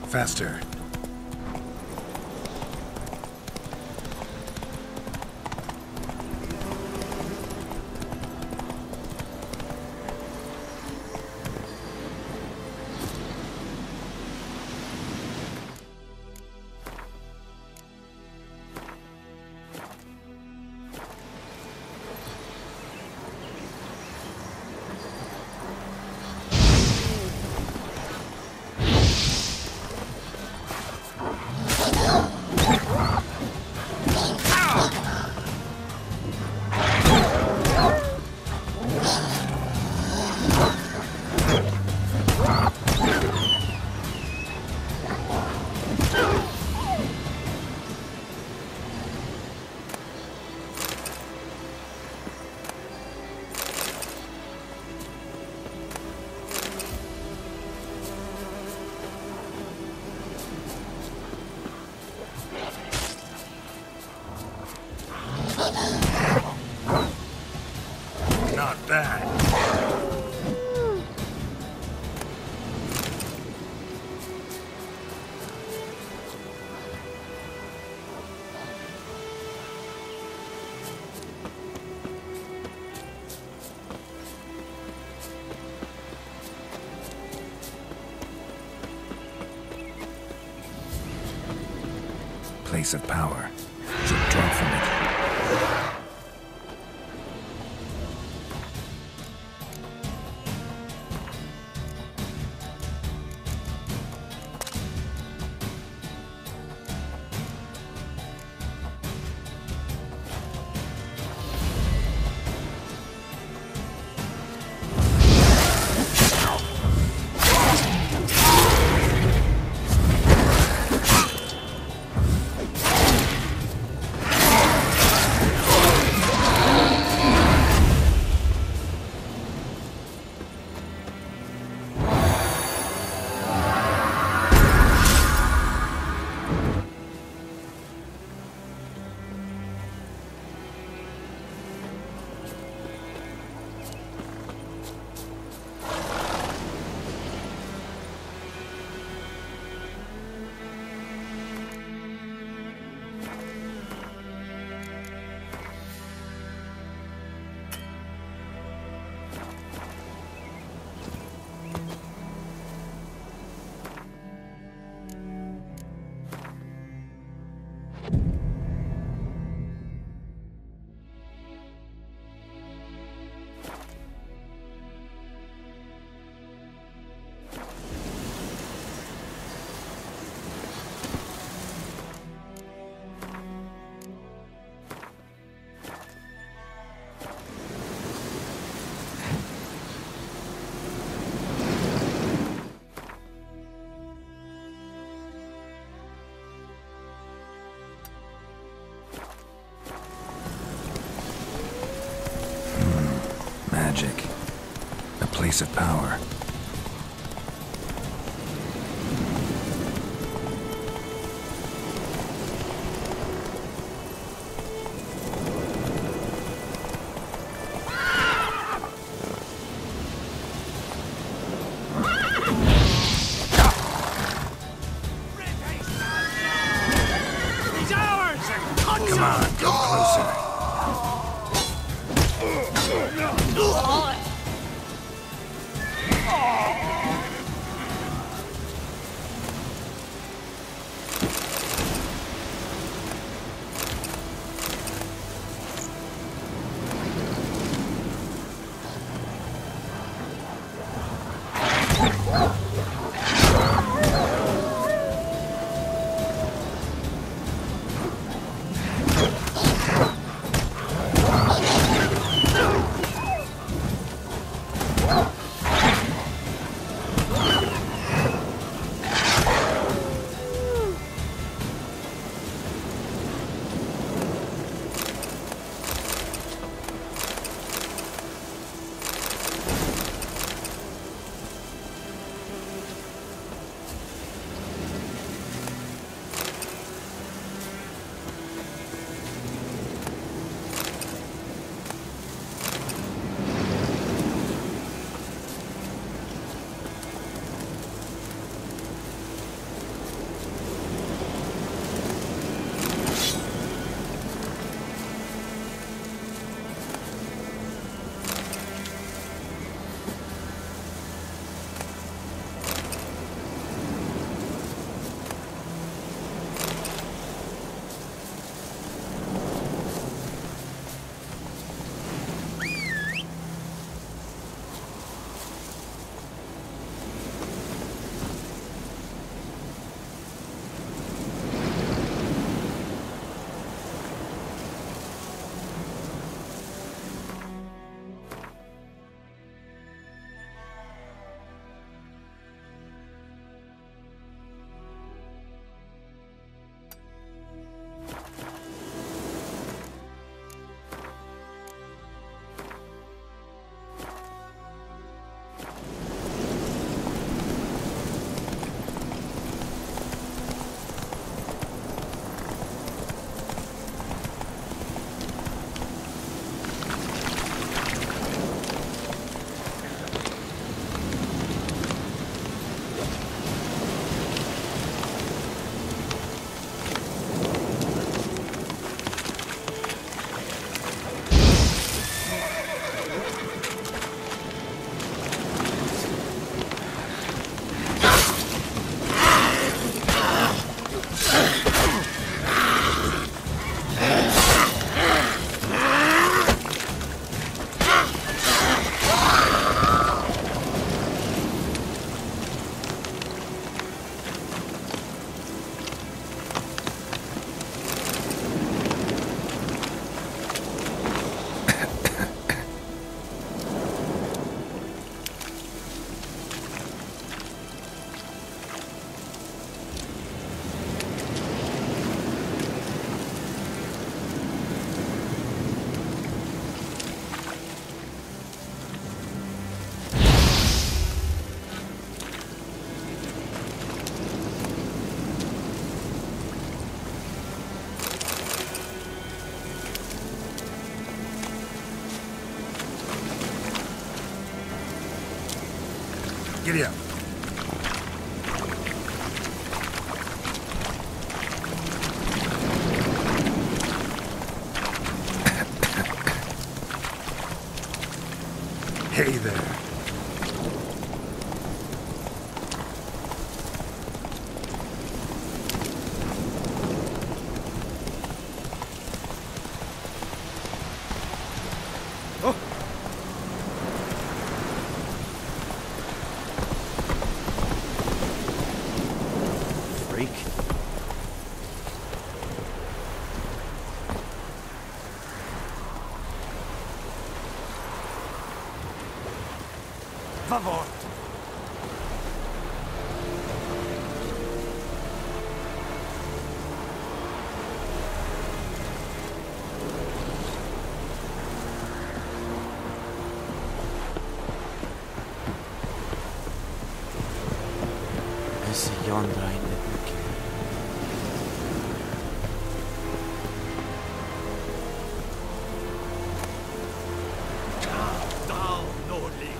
Faster. Not bad. Place of power. Should draw from it. Magic. A place of power. Come on, come closer. Giddy up. Hey there. Freak. Favor. Esse yonder ainda porque. Down, Nordling.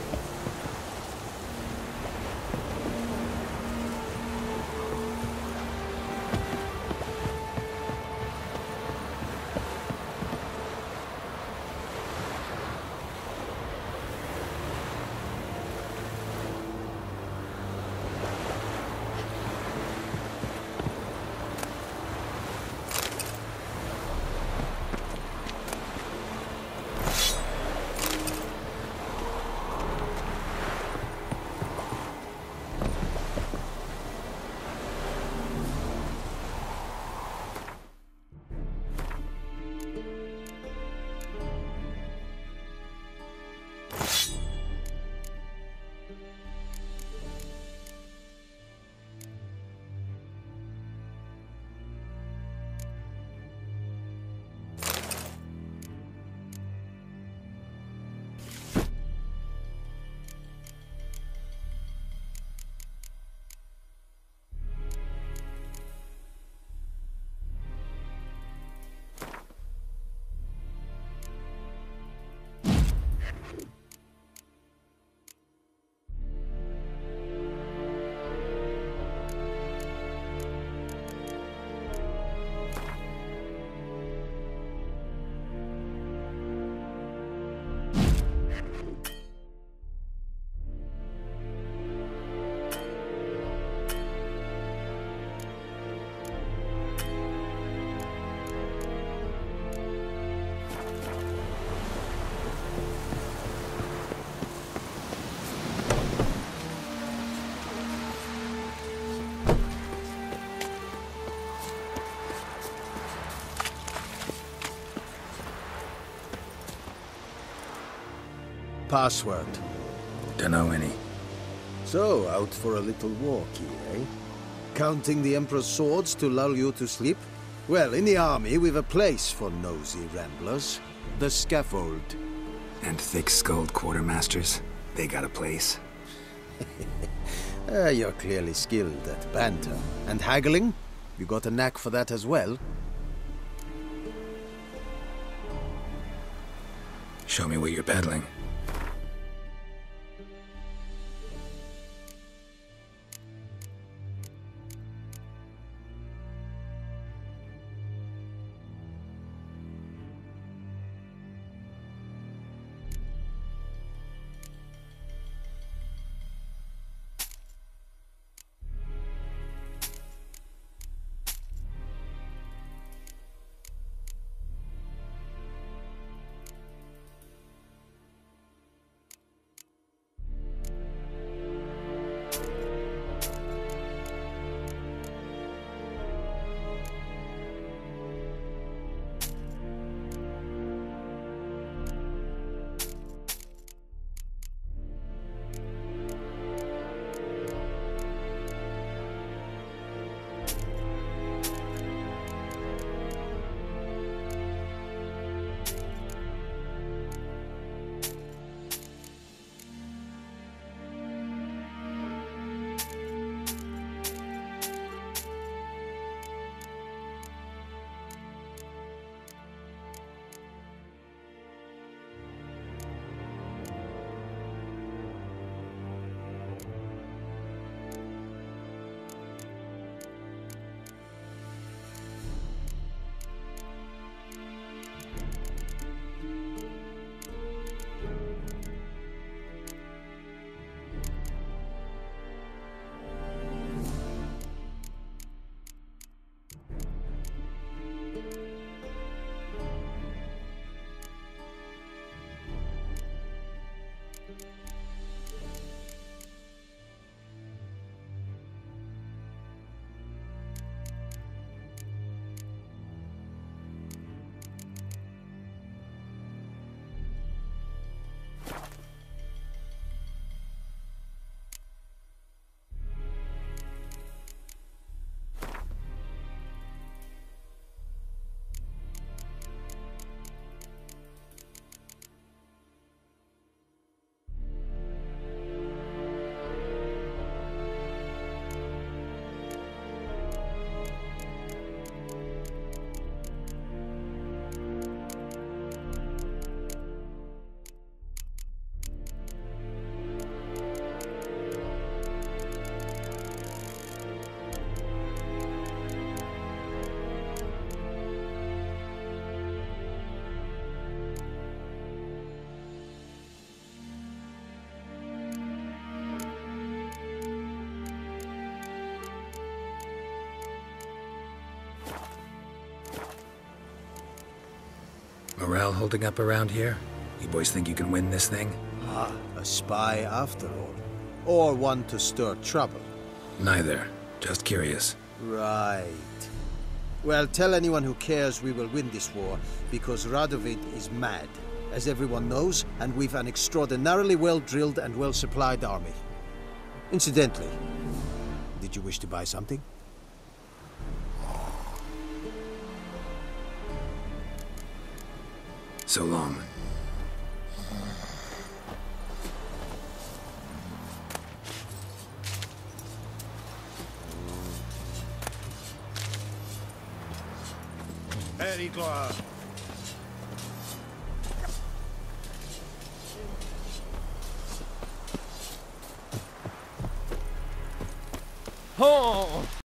Password. Dunno any. So, out for a little walkie, eh? Counting the Emperor's swords to lull you to sleep? Well, in the army, we've a place for nosy ramblers. The scaffold. And thick-skulled quartermasters. They got a place. You're clearly skilled at banter. And haggling? You got a knack for that as well? Show me what you're peddling. Morale holding up around here? You boys think you can win this thing? Ah, a spy after all. Or one to stir trouble. Neither. Just curious. Right. Well, tell anyone who cares we will win this war, because Radovid is mad, as everyone knows, and we've an extraordinarily well-drilled and well-supplied army. Incidentally, did you wish to buy something? So long. Perigloire. Oh!